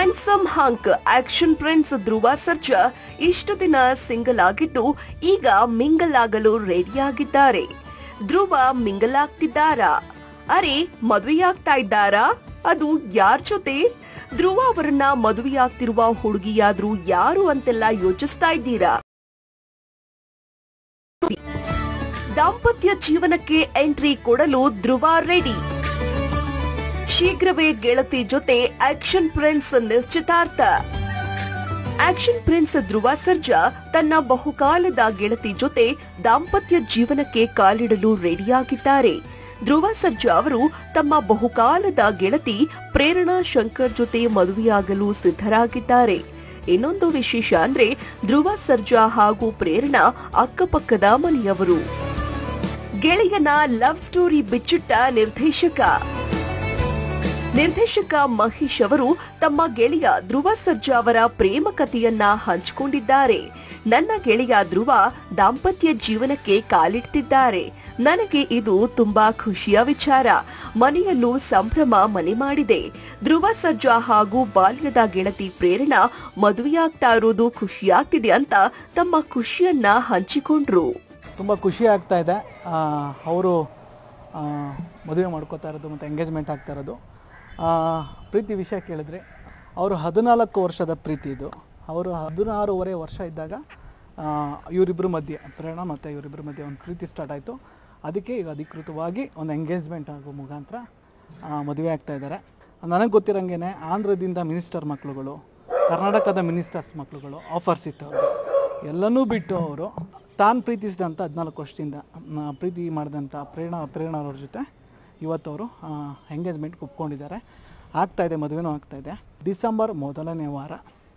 Handsome hunk action prince Dhruva Sarja ಇಷ್ಟು ದಿನ single ಆಗಿದ್ದು ಈಗ ಮಿಂಗಲ್ ಆಗಲು ರೆಡಿಯಾಗಿದ್ದಾರೆ. ಧ್ರುವ ಮಿಂಗಲ್ ಆಗ್ತಿದ್ದಾರಾ? ಅರೆ ಮದುವೆಯಾಗ್ತಾ ಇದ್ದಾರಾ? ಅದು ಯಾರ್ ಜೊತೆ? ಧ್ರುವ ಅವರನ್ನ ಮದುವೆಯಾಗ್ತಿರುವ ಹುಡುಗಿಯಾದ್ರೂ ಯಾರು ಅಂತೆಲ್ಲ ಯೋಚಿಸ್ತಾ ಇದ್ದೀರಾ? ದಾಂಪತ್ಯ ಜೀವನಕ್ಕೆ ಎಂಟ್ರಿ ಕೊಡಲು ಧ್ರುವ ರೆಡಿ. ಶೀಘ್ರವೇ ಗೆಳತಿ ಜೊತೆ ಆಕ್ಷನ್ ಪ್ರಿನ್ಸ್ ನಿಶ್ಚಿತಾರ್ಥ. ಆಕ್ಷನ್ ಪ್ರಿನ್ಸ್ ಧ್ರುವ ಸರ್ಜಾ ತನ್ನ ಬಹುಕಾಲದ ಗೆಳತಿ ಜೊತೆ ದಾಂಪತ್ಯ ಜೀವನಕ್ಕೆ ಕಾಲಿಡಲು ರೆಡಿಯಾಗಿದ್ದಾರೆ. ಧ್ರುವ ಸರ್ಜಾ ಅವರು ತಮ್ಮ ಬಹುಕಾಲದ ಗೆಳತಿ ಪ್ರೇರಣಾ ಶಂಕರ್ ಜೊತೆ ಮದುವೆಯಾಗಲು ಸಿದ್ಧರಾಗಿದ್ದಾರೆ. ಇನ್ನೊಂದು ವಿಶೇಷ ಅಂದ್ರೆ ಧ್ರುವ ಸರ್ಜಾ ಹಾಗೂ ಪ್ರೇರಣಾ ಅಕ್ಕಪಕ್ಕದ ಮನೆಯವರು. ಗೆಳೆಯನ ಲವ್ ಸ್ಟೋರಿ ಬಿಚ್ಚಿಟ್ಟ ನಿರ್ದೇಶಕ ಮಹೇಶ್ ಅವರು ತಮ್ಮ ಗೆಳೆಯ ಧ್ರುವ ಸರ್ಜಾ ಅವರ ಪ್ರೇಮ ಕಥೆಯನ್ನ ಹಂಚಿಕೊಂಡಿದ್ದಾರೆ. ನನ್ನ ಗೆಳೆಯ ಧ್ರುವ ದಾಂಪತ್ಯ ಜೀವನಕ್ಕೆ ಕಾಲಿಡ್ತಿದ್ದಾರೆ. ನನಗೆ ಇದು ತುಂಬಾ ಖುಷಿಯ ವಿಚಾರ. ಮನೆಯಲ್ಲೂ ಸಂಭ್ರಮ ಮನೆ ಮಾಡಿದೆ. ಧ್ರುವ ಸರ್ಜಾ ಹಾಗೂ ಬಾಲ್ಯದ ಗೆಳತಿ ಪ್ರೇರಣಾ ಮದುವೆಯಾಗ್ತಾ ಇರೋದು ಖುಷಿಯಾಗ್ತಿದೆ ಅಂತ ತಮ್ಮ ಖುಷಿಯನ್ನ ಹಂಚಿಕೊಂಡ್ರು. ತುಂಬಾ ಖುಷಿ ಆಗ್ತಾ ಇದೆ. ಅವರು ಮದುವೆ ಮಾಡ್ಕೋತಾ ಇರೋದು ಮತ್ತು ಎಂಗೇಜ್ಮೆಂಟ್ ಆಗ್ತಾ ಇರೋದು. ಪ್ರೀತಿ ವಿಷಯ ಕೇಳಿದ್ರೆ ಅವರು 14 ವರ್ಷದ ಪ್ರೀತಿ ಇದು. ಅವರು 16.5 ವರ್ಷ ಇದ್ದಾಗ ಇವರಿಬ್ಬರ ಮಧ್ಯೆ ಪ್ರೇರಣಾ ಮತ್ತು ಇವರಿಬ್ಬರ ಮಧ್ಯೆ ಒಂದು ಪ್ರೀತಿ ಸ್ಟಾರ್ಟ್ ಆಯಿತು. ಅದಕ್ಕೆ ಈಗ ಅಧಿಕೃತವಾಗಿ ಒಂದು ಎಂಗೇಜ್ಮೆಂಟ್ ಆಗೋ ಮುಖಾಂತರ ಮದುವೆ ಆಗ್ತಾ ಇದ್ದಾರೆ. ನನಗೆ ಗೊತ್ತಿರೋಂಗೆ ಆಂಧ್ರದಿಂದ ಮಿನಿಸ್ಟರ್ ಮಕ್ಕಳುಗಳು, ಕರ್ನಾಟಕದ ಮಿನಿಸ್ಟರ್ಸ್ ಮಕ್ಕಳುಗಳು ಆಫರ್ಸ್ ಇತ್ತು. ಅವರು ಎಲ್ಲನೂ ಬಿಟ್ಟು ಅವರು ತಾನು ಪ್ರೀತಿಸಿದಂಥ 14 ವರ್ಷದಿಂದ ಪ್ರೀತಿ ಮಾಡಿದಂಥ ಪ್ರೇರಣಾ ಅವ್ರ ಜೊತೆ ಇವತ್ತವರು ಎಂಗೇಜ್ಮೆಂಟ್ ಒಪ್ಕೊಂಡಿದ್ದಾರೆ. ಆಗ್ತಾಯಿದೆ, ಮದುವೆನೂ ಆಗ್ತಾಯಿದೆ. ಡಿಸೆಂಬರ್ ಮೊದಲನೇ ವಾರ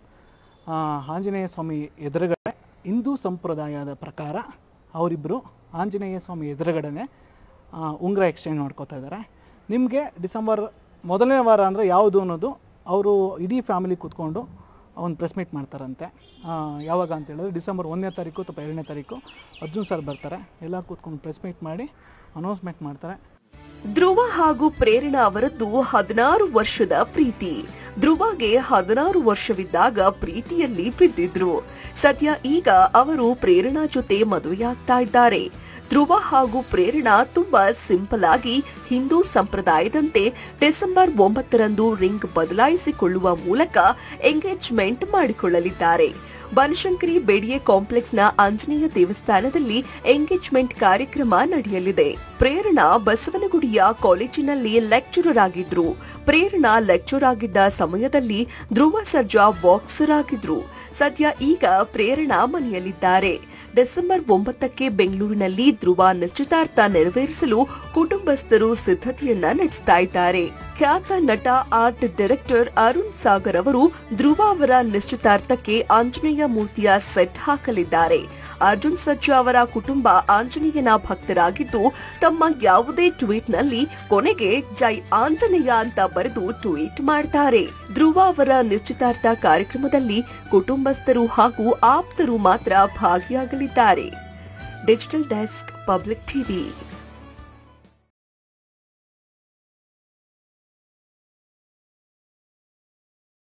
ಆಂಜನೇಯ ಸ್ವಾಮಿ ಎದುರುಗಡೆ ಹಿಂದೂ ಸಂಪ್ರದಾಯದ ಪ್ರಕಾರ ಅವರಿಬ್ಬರು ಆಂಜನೇಯ ಸ್ವಾಮಿ ಎದುರುಗಡೆ ಉಂಗುರ ಎಕ್ಸ್ಚೇಂಜ್ ಮಾಡ್ಕೋತಾ ಇದ್ದಾರೆ. ನಿಮಗೆ ಡಿಸೆಂಬರ್ ಮೊದಲನೇ ವಾರ ಅಂದರೆ ಯಾವುದು ಅನ್ನೋದು ಅವರು ಇಡೀ ಫ್ಯಾಮಿಲಿ ಕೂತ್ಕೊಂಡು ಒಂದು ಪ್ರೆಸ್ ಮೀಟ್ ಮಾಡ್ತಾರಂತೆ. ಯಾವಾಗ ಅಂತ ಹೇಳಿದ್ರೆ ಡಿಸೆಂಬರ್ 1ನೇ ತಾರೀಕು ಅಥವಾ 2ನೇ ತಾರೀಕು ಅರ್ಜುನ್ ಸರ್ ಬರ್ತಾರೆ. ಎಲ್ಲ ಕೂತ್ಕೊಂಡು ಪ್ರೆಸ್ ಮೀಟ್ ಮಾಡಿ ಅನೌನ್ಸ್ಮೆಂಟ್ ಮಾಡ್ತಾರೆ. ಧ್ರುವ ಹಾಗೂ ಪ್ರೇರಣಾ ಅವರದ್ದು 16 ವರ್ಷದ ಪ್ರೀತಿ. ಧ್ರುವಗೆ 16 ವರ್ಷವಿದ್ದಾಗ ಪ್ರೀತಿಯಲ್ಲಿ ಬಿದ್ದಿದ್ರು. ಸದ್ಯ ಈಗ ಅವರು ಪ್ರೇರಣಾ ಜೊತೆ ಮದುವೆಯಾಗ್ತಾ ಇದ್ದಾರೆ. ಧ್ರುವ ಹಾಗೂ ಪ್ರೇರಣಾ ತುಂಬಾ ಸಿಂಪಲ್ ಆಗಿ ಹಿಂದೂ ಸಂಪ್ರದಾಯದಂತೆ ಡಿಸೆಂಬರ್ 9ರಂದು ರಿಂಗ್ ಬದಲಾಯಿಸಿಕೊಳ್ಳುವ ಮೂಲಕ ಎಂಗೇಜ್ಮೆಂಟ್ ಮಾಡಿಕೊಳ್ಳಲಿದ್ದಾರೆ. ಬನಶಂಕರಿ ಬೇಡಿಗೆ ಕಾಂಪ್ಲೆಕ್ಸ್ನ ಆಂಜನೇಯ ದೇವಸ್ಥಾನದಲ್ಲಿ ಎಂಗೇಜ್ಮೆಂಟ್ ಕಾರ್ಯಕ್ರಮ ನಡೆಯಲಿದೆ. ಪ್ರೇರಣಾ ಬಸವನಗುಡಿಯ ಕಾಲೇಜಿನಲ್ಲಿ ಲೆಕ್ಚರರ್ ಆಗಿದ್ರು. ಪ್ರೇರಣಾ ಲೆಕ್ಚರ್ ಆಗಿದ್ದ ಸಮಯದಲ್ಲಿ ಧ್ರುವ ಸರ್ಜಾ ಬಾಕ್ಸರ್ ಆಗಿದ್ರು. ಸದ್ಯ ಈಗ ಪ್ರೇರಣಾ ಮನೆಯಲ್ಲಿದ್ದಾರೆ. ಡಿಸೆಂಬರ್ 9ಕ್ಕೆ ಬೆಂಗಳೂರಿನಲ್ಲಿ ಧ್ರುವ ನಿಶ್ಚಿತಾರ್ಥ ನೆರವೇರಿಸಲು ಕುಟುಂಬಸ್ಥರು ಸಿದ್ಧತೆಯನ್ನ ನಡೆಸ್ತಾ ಇದ್ದಾರೆ. ಖ್ಯಾತ ನಟ ಆರ್ಟ್ ಡೈರೆಕ್ಟರ್ ಅರುಣ್ ಸಾಗರ್ ಅವರು ಧ್ರುವ ಅವರ ನಿಶ್ಚಿತಾರ್ಥಕ್ಕೆ ಆಂಜನೇಯ ಮೂರ್ತಿಯ ಸೆಟ್ ಹಾಕಲಿದ್ದಾರೆ. ಅರ್ಜುನ್ ಸರ್ಜಾ ಅವರ ಕುಟುಂಬ ಆಂಜನೇಯನ ಭಕ್ತರಾಗಿದ್ದು ತಮ್ಮ ಯಾವುದೇ ಟ್ವೀಟ್ ನಲ್ಲಿ ಕೊನೆಗೆ ಜೈ ಆಂಜನೇಯ ಅಂತ ಬರೆದು ಟ್ವೀಟ್ ಮಾಡ್ತಾರೆ. ಧ್ರುವ ಅವರ ನಿಶ್ಚಿತಾರ್ಥ ಕಾರ್ಯಕ್ರಮದಲ್ಲಿ ಕುಟುಂಬಸ್ಥರು ಹಾಗೂ ಆಪ್ತರು ಮಾತ್ರ ಭಾಗಿಯಾಗಲಿದ್ದಾರೆ. Digital desk, public TV.